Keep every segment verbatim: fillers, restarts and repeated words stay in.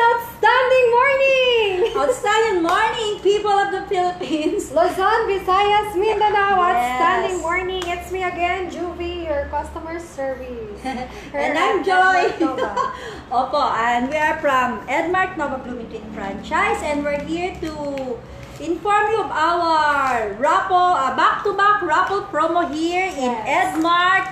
outstanding morning! Outstanding morning, people of the Philippines! Luzon, Visayas, Mindanao, Yes. outstanding morning! It's me again, Juvie, your customer service. And I'm Joy! Opo, and we are from Edmark Novaliches Franchise, and we're here to inform you of our Raffle, uh, back-to-back Raffle promo here yes. in Edmark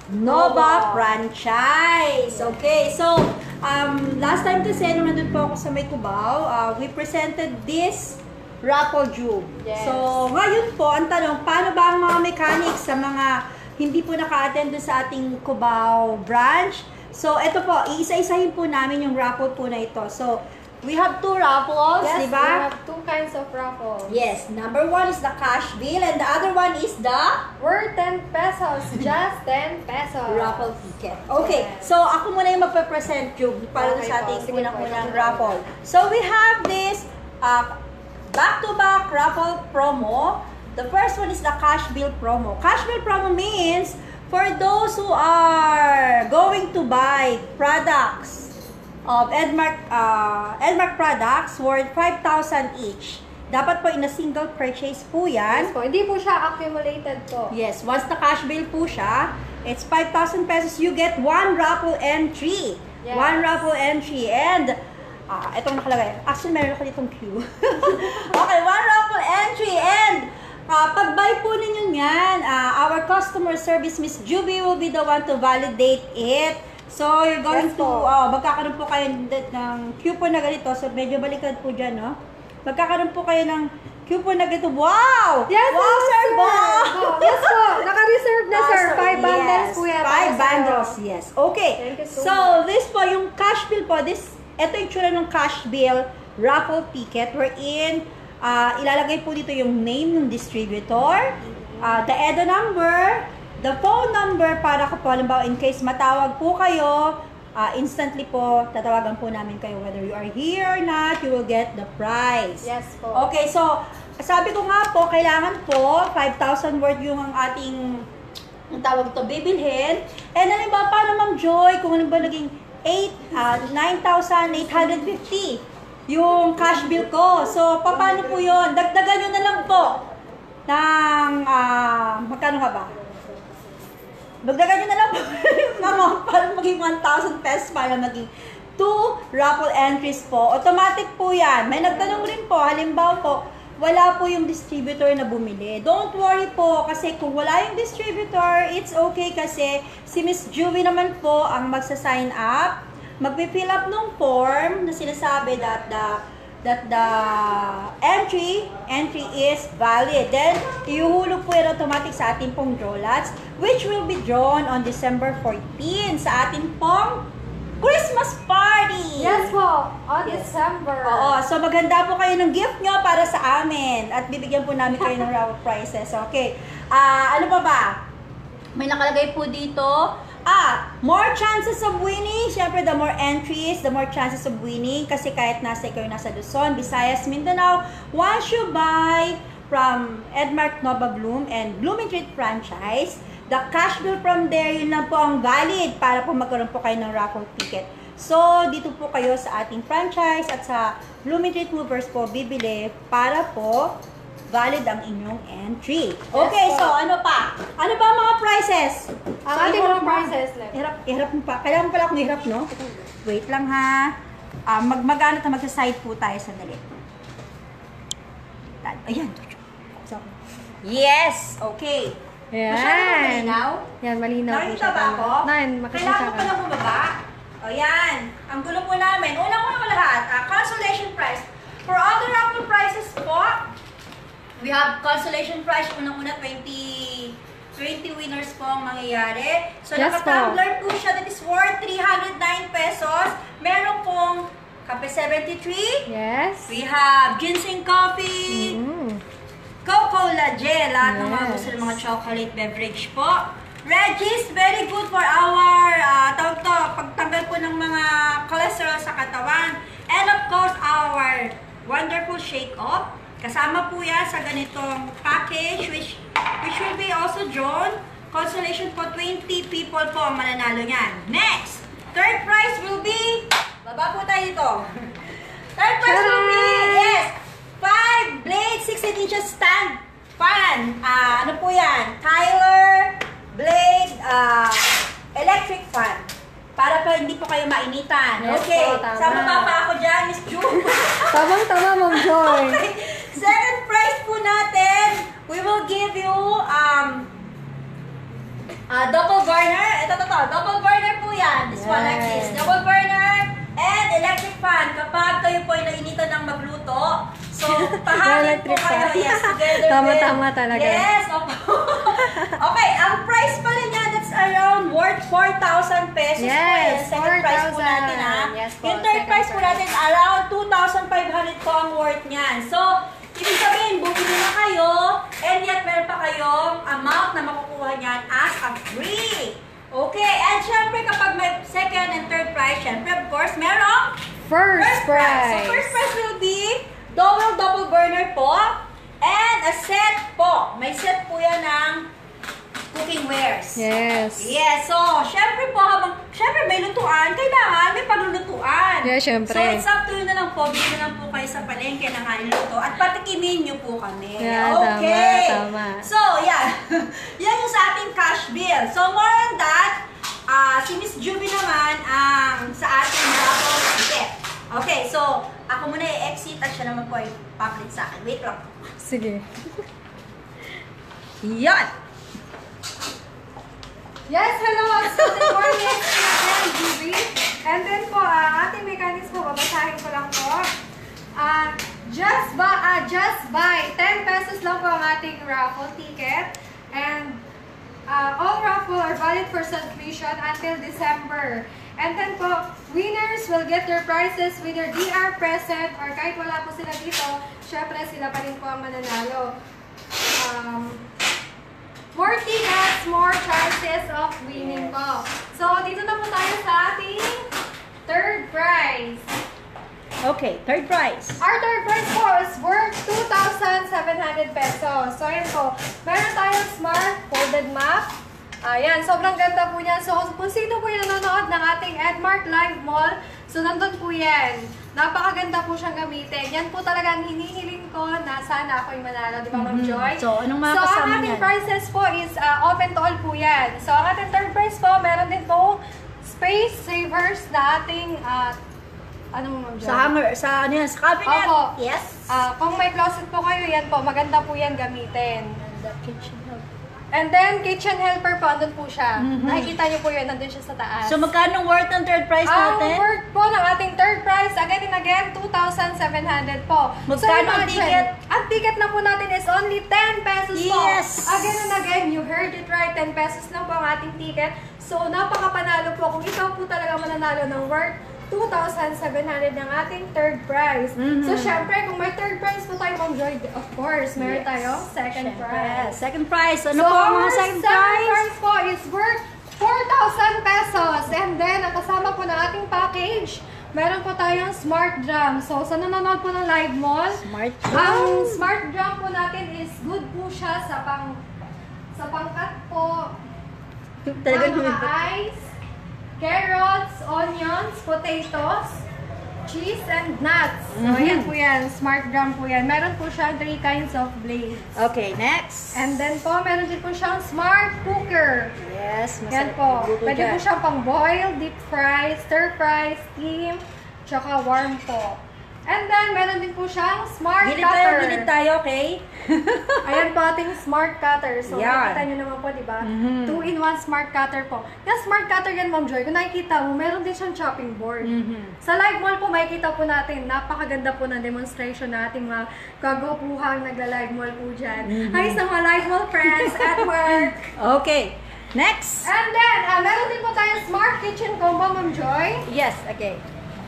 Nova Franchise. Okay, so um, last time kasi nung nandun po ako sa may Cubao, uh, we presented this Raffle Jube. Yes. So ngayon po, ang tanong, paano ba ang mga mechanics sa mga hindi po naka-attend sa ating Cubao branch? So ito po, iisa-isahin po namin yung raffle po na ito. So we have two raffles, yes, di ba? We have two kinds of raffles. Yes, number one is the cash bill and the other one is the worth ten pesos, just ten pesos. Raffle ticket. Okay, yes. so ako muna yung magpe-present yung para okay, sa ating po. unang-unang raffle. So we have this uh, back-to-back raffle promo. The first one is the cash bill promo. Cash bill promo means for those who are going to buy products of Edmark, uh, Edmark products worth five thousand each. Dapat po in a single purchase po yan. Yes po, hindi po siya accumulated po. Yes, once the cash bill po siya, it's five thousand pesos, you get one raffle entry. Yes. One raffle entry. And, ah, uh, itong nakalagay. Actually, meron ako ditong queue. Okay, one raffle entry. And, uh, pag-buy po ninyo yan, uh, our customer service, Miss Juvie, will be the one to validate it. So, you're going yes, to, oh, magkakaroon po kayo ng coupon na ganito. So, medyo balikad po dyan, no? Magkakaroon po kayo ng coupon na ganito. Wow! Yes, wow, yes, sir! Wow! Oh, yes po! Naka-reserve na, sir. Five bundles yes, po yan. Five bundles, yes. Okay. Thank you so, so much. this po, yung cash bill po, this, ito yung tsura ng cash bill raffle ticket wherein uh, ilalagay po dito yung name ng distributor, uh, the E D O number, the phone number para ko po, halimbawa, in case matawag po kayo, uh, instantly po, tatawagan po namin kayo whether you are here or not, you will get the prize. Yes po. Okay, so, sabi ko nga po, kailangan po, five thousand worth yung ang ating, ang tawag ito, bibilhin. And halimbawa, paano Ma'am Joy, kung ano ba naging eight, uh, nine thousand eight hundred fifty yung cash bill ko. So, paano po yun? Dagdagan nyo na lang po ng, uh, magkano nga ba? Dagdagan nyo na lang po yung amount para maging one thousand pesos para maging two raffle entries po. Automatic po yan. May nagtanong rin po, halimbawa po, wala po yung distributor na bumili. Don't worry po, kasi kung wala yung distributor, it's okay kasi si Miss Juvie naman po ang magsa-sign up, magpi-fill up ng form na sinasabi that the that the entry entry is valid. Then, ihuhulog po yan automatic sa ating pong draw lots, which will be drawn on December fourteenth sa ating pong Christmas party! Yes po, on yes. December. Oo, so maghanda po kayo ng gift nyo para sa amin at bibigyan po namin kayo ng raffle prizes. Okay, uh, ano pa ba? May nakalagay po dito, ah, more chances of winning. Siyempre, the more entries, the more chances of winning. Kasi kahit nasa ikaw nasa Luzon, Visayas, Mindanao, once you buy from Edmark Nova Bloom and Novaliches Franchise, the cash bill from there, yun lang po ang valid para po magkaroon po kayo ng raffle ticket. So, dito po kayo sa ating franchise at sa Novaliches Movers po bibili para po valid ang inyong entry. Okay, yes, so ano pa? Ano ba ang mga prizes? Ang so, ating mga prizes. Hirap, hirap mo pa. Kailangan pala akong hirap, no? Wait lang ha. Uh, mag Mag-ano ta, magsa-side po tayo sandali. Ayan. Yes! Okay. Yan. Masyado ba malinaw? Yan, malinaw po Nakita siya. ba ako? Nan, makikita Kailangan ka. ko pala bumaba. O yan. Ang gulo po namin. Unang-una po lahat, uh, consolation prize. For all the raffle prizes po, we have consolation prize. Unang-una, twenty, twenty winners po ang mangyayari. So, yes, naka-tumbler po siya that is worth three hundred nine pesos. Meron pong Kape seventy-three. Yes. We have ginseng coffee. Mm. Coca-Cola gel. Lahat yes. ng mga gusto ng mga chocolate beverage po. Regis, very good for our, uh, tawag to, pagtanggal po ng mga cholesterol sa katawan. And of course, our wonderful shake-off. Kasama po yan sa ganitong package, which, which will be also drawn. Consolation po, twenty people po ang mananalo niyan. Next, third prize will be, baba po tayo dito. Third prize will be, yes, five blade, sixteen inches stand fan. Ah, ano po yan? Tyler blade, ah, electric fan. Para pa hindi po kayo mainitan. Yes, okay. po, tama. Sama pa pa ako dyan, Miss Ju. Tamang-tama, Ma'am Joy. Okay. Second prize po natin, we will give you um uh, double burner. Ito, ito, ito. Double burner po yan. This yes. one like this. Double burner and electric fan. Kapag kayo po ay nainitan ng magluto, so pahangin po kayo. Yes, together Tama-tama talaga. Yes, opo. Okay, ang price pala niya, that's around worth four thousand pesos yes, po. Yes, second price po natin, ha? Yes, po, yung third price po natin, around two thousand five hundred po ang worth niyan. So, ibig sabihin, bumili na kayo, and yet meron pa kayong amount na makukuha niyan as a free. Okay, and syempre kapag may second and third prize, syempre of course, merong First, first prize. prize. So, first prize will be double double burner po, and a set po. May set po yan ng cooking wares. Yes. Yes, so, syempre po, habang, syempre may lutuan, kailangan may paglulutuan. Yeah, syempre. So, it's up to you na lang po, bili na lang po kayo sa palengke ng luto at patikimin nyo po kami. Yeah, okay. tama, tama. So, yeah. Yan yung sa ating cash bill. So, more on that, uh, si Miss Juby naman ang sa ating Raffle ticket. Okay, so, ako muna i-exit at siya naman po ay papalit sa akin. Wait lang. Sige. Yan! Yes, hello! So, good morning, again, Juby. And then po, ang uh, ating mechanics po, babasahin ko lang po. Uh, just, buy, uh, just buy ten pesos lang po ang ating raffle ticket. And uh, all raffle are valid for subscription until December. And then po, winners will get their prizes with their D R present or kahit wala po sila dito, syempre sila pa rin po ang mananalo. Um, more tickets, more chances of winning po. So, dito na po tayo sa ating third prize. Okay, third prize. Our third prize po is worth two thousand seven hundred pesos. So, ayan po. Meron tayong smart folded map. Ayan, sobrang ganda po niyan. So, kung sino po yung nanonood ng ating Edmark Live Mall, so nandun po yan. Napakaganda po siyang gamitin. Yan po talaga ang hinihiling ko na sana ako'y manalo. Di ba, Ma'am Joy? So, anong mga so, kasama ang ating yan? prizes po is uh, open to all po yan. So, ang ating third prize po, meron din po space savers na ating, uh, ano mo, Ma'am Joy? Sa hanger, sa ano yan, sa cabinet. Opo. Yes. Uh, kung may closet po kayo, yan po. Maganda po yan gamitin. And the kitchen helper. And then, kitchen helper po, andun po siya. Mm-hmm. Nakikita niyo po yun, nandun siya sa taas. So, magkano worth ng third prize Ang natin? worth po ng ating third prize, again and again, two thousand seven hundred po. Magkano ang imagine, ticket? Ang ticket na po natin is only ten pesos po. Yes! Again and again, you heard it right, ten pesos lang po ang ating ticket. So, napakapanalo po. Kung ikaw po talaga mananalo ng worth two thousand seven hundred ng ating third prize. Mm-hmm. So, syempre, kung may third prize po tayo, Ma'am Joy, of course, meron Yes. tayong second Syempre. prize. Second prize. Ano So, po ang mga our second second prize? prize po is worth four thousand pesos. And then, ang kasama po ng ating package, meron po tayong smart drum. So, sa nanonood po ng live mall, Smart ang smart drum po natin is good po siya sa pang sa pangkat po Talagang ng mga ice, carrots, onions, potatoes, cheese, and nuts. So, Mhm. yan po yan. Smart drum po yan. Meron po siya three kinds of blades. Okay, next. And then po, meron din po siyang smart cooker. Yes, Yan masarap po. magluto Pwede dyan. po siyang pang boil, deep fry, stir fry, steam, tsaka warm po. And then, meron din po siyang smart Gilid tayo, cutter. gilid tayo, okay? Ayan po ating smart cutter. So, Yan. nakikita nyo naman po, di ba? Mhm. two in one smart cutter po. Yung smart cutter yan, Ma'am Joy, kung nakikita mo, meron din siyang chopping board. Mhm. Sa live mall po, makikita po natin, napakaganda po ng demonstration na ating mga kagwapuhang nagla-live mall po dyan. Mhm. Hi sa mga live mall friends at work. Okay, next. And then, uh, meron din po tayong smart kitchen combo, Ma'am Joy. Yes, okay.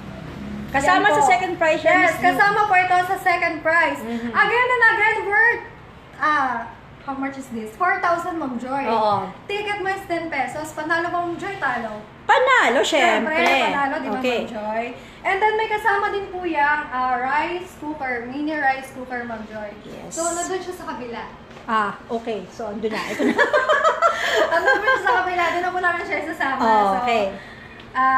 Kasama Yan sa po. second prize yan, Yes, Miss Lu. kasama po ito sa second prize. Mhm. Again and again, worth, ah, how much is this? four thousand, Ma'am Joy. Oo. Ticket mo is ten pesos. Panalo ba, Ma'am Joy? Talo. Panalo, syempre. panalo, di ba, Okay. Ma'am Joy? And then, may kasama din po yung ah, rice cooker, mini rice cooker, Ma'am Joy. Yes. So, nandun siya sa kabila. Ah, okay. So, andun na. Ito na. Nandun po siya sa kabila. Doon na po namin siya isasama. Oh, okay. So, ah,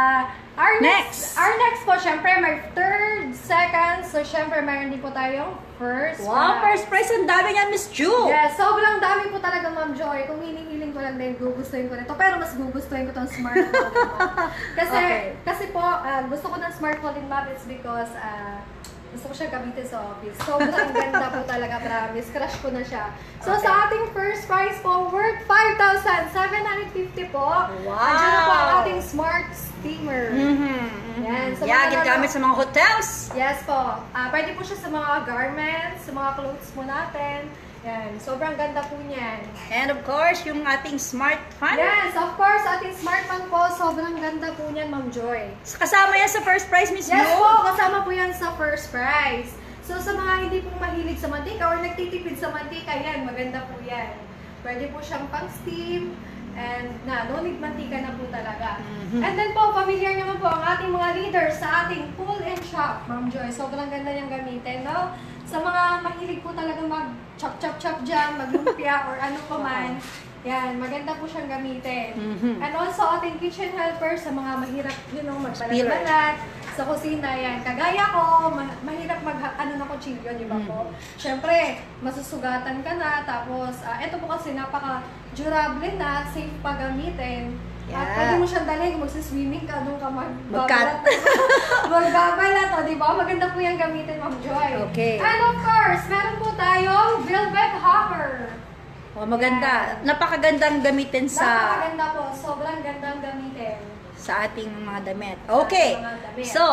Our Next. next, our next po, syempre, may third, second. So, syempre, mayroon din po tayong first Wow, prize. first prize. Ang dami niyan, Miss Ju. Yes, sobrang dami po talaga, Ma'am Joy. Kung hiling-hiling ko lang din, gugustuhin ko nito. Pero mas gugustuhin ko tong smartphone din, Ma'am. Kasi, Okay. kasi po, uh, gusto ko ng smartphone din, Ma'am. It's because, uh, gusto ko siya gamitin sa office. Sobrang ganda po talaga, promise. Crush ko na siya. So, Okay. sa ating first prize po, worth five thousand seven hundred fifty po. Wow! Andiyan na po ang ating smart steamer. Mm-hmm. Yan. So, Yeah, mga ginagamit nalo- sa mga hotels. Yes po. Ah, pwede po siya sa mga garments, sa mga clothes po natin. Yan. Sobrang ganda po niyan. And of course, yung ating smart fan. Yes, of course, ating smartphone po, sobrang ganda po niyan, Ma'am Joy. Kasama yan sa first prize, Miss Yes Ju. po, kasama po yan sa first prize. So sa mga hindi po mahilig sa mantika or nagtitipid sa mantika, yan, maganda po yan. Pwede po siyang pang-steam, and na, no need mantika na po talaga. Mhm. And then po, familiar naman po ang ating mga leaders sa ating pull and chop, Ma'am Joy. Sobrang ganda niyang gamitin, no? Sa mga mahilig po talaga mag-chop-chop-chop dyan, maglumpia or ano pa man, yan, maganda po siyang gamitin. Mhm. And also, ating kitchen helper sa mga mahirap, you know, magbalat-balat sa kusina, yan. Kagaya ko, ma- mahirap mag, ano na kutsilyo, di ba po? Siyempre, masusugatan ka na, tapos, ah, eto po kasi napaka-durable na, safe pa gamitin. At Yeah. pwede mo siyang dalhin, kung magsiswimming ka, doon ka Mag-cut. magbabalat. Magbabalat, o, di ba? Maganda po yung gamitin, Ma'am Joy. Okay. And of course, meron po tayong velvet hopper. Oh, maganda. Napakagandang gamitin sa Napakaganda po. Sobrang gandang gamitin. sa ating mga damit. Okay. Sa mga damit. So,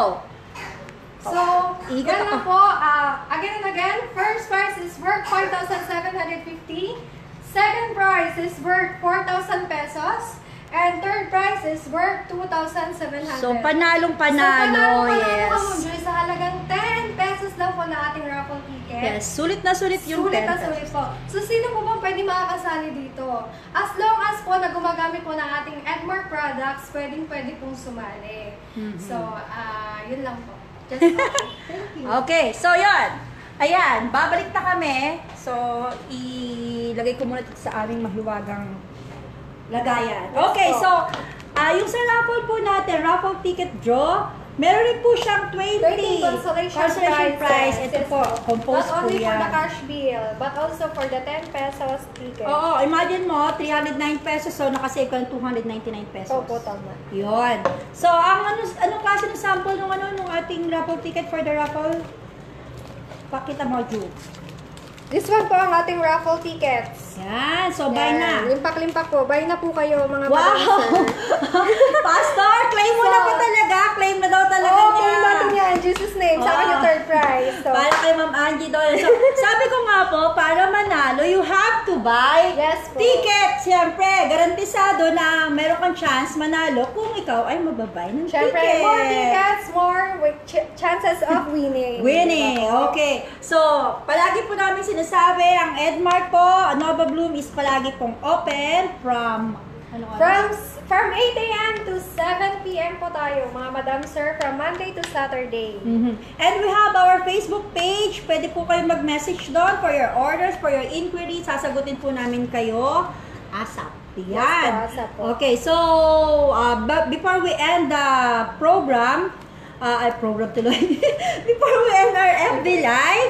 So, Iga yan ako. na po. Uh, again and again, first prize is worth five thousand seven hundred fifty. Second prize is worth four thousand pesos. And third prize is worth two thousand seven hundred. so panalong panalo, so, panalo, yes. panalo, Ma'am Joy, sa halagang ten pesos lang po na ating raffle ticket. Yes, sulit na sulit yung Sulit ten na sulit po. So, sino po ba pwede makakasali dito? As long as po na gumagamit po ng ating Edmark products, pwedeng pwede pong sumali. Mhm. So, ah, yun lang po. Just po. Thank you. Okay, so yon. Ayan, babalik na kami. So, ilagay ko muna dito sa aming mahiwagang lagayan. Okay, Yes po. so, ah yung sa raffle po natin, raffle ticket draw, meron rin po siyang twenty twenty consolation, consolation prize. prizes. Ito Yes po, composed Not po only for yan. the cash bill, but also for the ten pesos ticket. Oo, imagine mo, three hundred nine pesos, so nakasave ka ng two hundred ninety-nine pesos. Opo, tama. Yun. So, ang ano, anong klase ng sample ng ano, nung ating raffle ticket for the raffle? Pakita mo, Ju. This one po ang ating raffle tickets. Yan, so buy na. Limpak-limpak po. Buy na po kayo, mga Wow! madam, sir. Pastor, claim mo na So- po talaga. Claim na daw talaga Oo, niya. claim natin yan. Jesus name. Sa akin yung Oo. third prize. So, Para kay Ma'am Angie daw. So, sabi ko nga po, para manalo, you have to buy Yes po. ticket. Siyempre, garantisado na meron kang chance manalo kung ikaw ay magbabay ng syempre, ticket. more tickets, more with ch- chances of winning. Winning. Diba po? Okay. So, palagi po namin sinasabi, ang Edmark po, Nova Bloom is palagi pong open from, ano From from eight a m to seven p m po tayo, mga madam sir, from Monday to Saturday. Mhm. And we have our Facebook page. Pwede po kayo mag-message doon for your orders, for your inquiries. Sasagutin po namin kayo. ASAP. Yan. Yes po, ASAP po. Okay, so, uh, but before we end the program, uh, ay, program tuloy. Before we end our F B Live,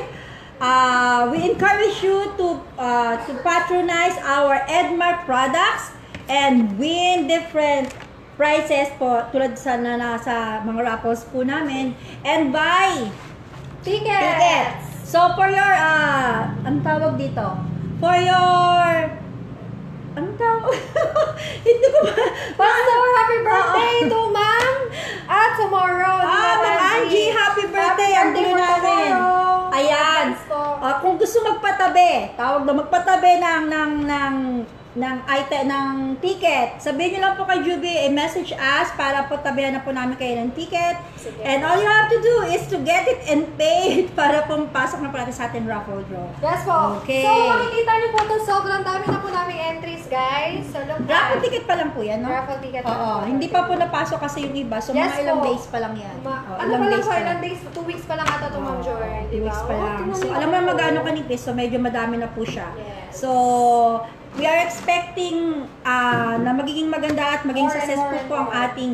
uh, we encourage you to uh, to patronize our Edmark products and win different prizes po tulad sa na nasa mga raffles po namin and buy Tickets! tickets. So for your uh, ang tawag dito? For your ang tawag? Hindi ko ba? Pastor, happy birthday Oo. to ma'am! At tomorrow, di Ah, ba, Ma'am Angie, happy birthday! Ang birthday gulo for namin. tomorrow. Ayan. Advance po. Ah, kung gusto magpatabi, tawag na magpatabi ng ng ng ng item ng ticket. Sabihin niyo lang po kay Juby, i-message us para po tabihan na po namin kayo ng ticket. Sige. And all you have to do is to get it and pay it para po pasok na po natin sa ating raffle draw. Yes po. Okay. So, makikita niyo po ito, sobrang dami na po namin entries, guys. So, look Raffle at- ticket pa lang po yan, no? Raffle ticket pa Oo, lang. hindi pa po napasok kasi yung iba. So, Yes mga ilang po. days pa lang yan. Ma- Oo, ano pa lang po, ilang days, two weeks pa lang ata ito, Ma'am Joy. two Di ba? weeks pa Oh, lang. tingnan So, niyo alam mo po. na magkano kanipis, so medyo madami na po siya. Yes. So, we are expecting ah, na magiging maganda at maging More and successful more and po ang more. ating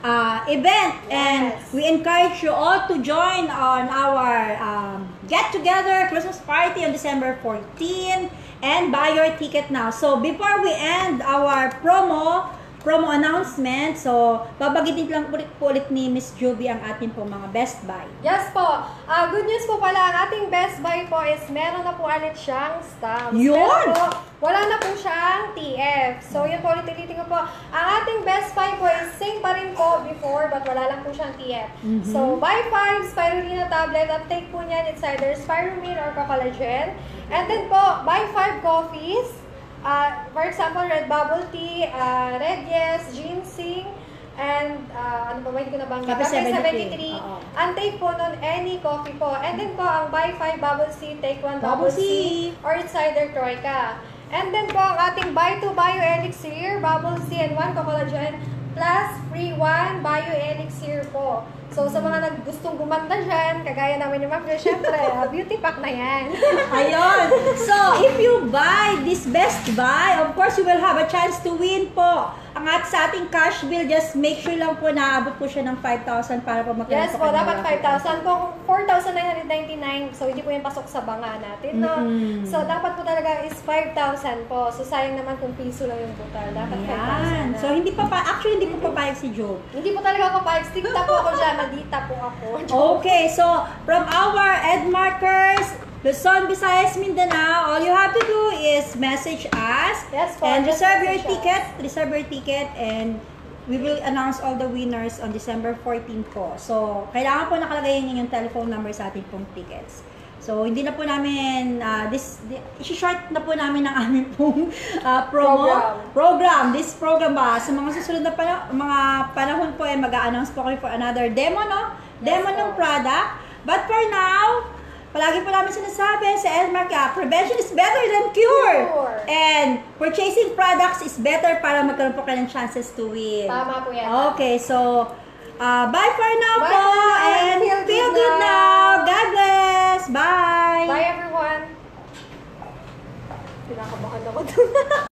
uh, event. Yes. And we encourage you all to join on our um, get-together Christmas party on December fourteenth and buy your ticket now. So before we end our promo, promo announcement. So, babagitin lang ulit po ulit ni Miss Joby ang ating po mga Best Buy. Yes po. Uh, good news po pala, ang ating Best Buy po is meron na po ulit siyang stamps. Yun! Pero po, wala na po siyang T F. So, yun po ulit ulitin ko po. Ang ating Best Buy po is same pa rin po before, but wala lang po siyang T F. Mm-hmm. So, buy five spirulina tablet at take po niyan. It's either spiruline or collagen. And then po, buy five coffees. Uh, for example, red bubble tea, uh, red yes, ginseng, and uh, ano pa ba, hindi ko nabanggit? Cafe seventy-three. seventy-three. And take po nun any coffee po. And then po, ang buy five bubble tea, take one bubble, Bubble tea, tea. or it's either troika. And then po, ang ating buy two bio elixir, bubble tea, and one collagen, plus free one bio elixir po. So, sa mga nagustong gumanda dyan, kagaya namin ni Ma'am, syempre, uh, beauty pack na yan. Ayun. So, if you buy this Best Buy, of course, you will have a chance to win po. Ang at sa ating cash bill, just make sure lang po na abot po siya ng five thousand para po magkaroon Yes po, dapat five thousand. Kung four thousand nine hundred ninety-nine, so hindi po yung pasok sa banga natin, no? Mm-hmm. So, dapat po talaga is five thousand po. So, sayang naman kung piso lang yung total. Dapat five thousand na. So, hindi pa pa, actually, hindi po papayag si Joe. Hindi po talaga ako five. Stigta po ako dyan. Madita po ako. Okay, so, from our Edmarkers, Luzon, Visayas, Mindanao, all you have to do is message us Yes po, and just reserve your message us. ticket, reserve your ticket, and we will announce all the winners on December fourteenth po. So, kailangan po nakalagay yung telephone number sa ating pong tickets. So, hindi na po namin, uh, this, isi-short na po namin ang aming pong uh, promo. Program. Program. This program ba, sa mga susunod na pana mga panahon po ay mag-a-announce po kami for another demo, no? Demo Yes, ng po. product. But for now, palagi po namin sinasabi sa Edmark, ah, prevention is better than cure. Cure. And purchasing products is better para magkaroon po kayo ng chances to win. Tama po yan. Okay, so, uh, bye for now Bye po. for now, And feel feel good good now. now. God bless. Bye. Bye everyone. Pinakabahan ako doon.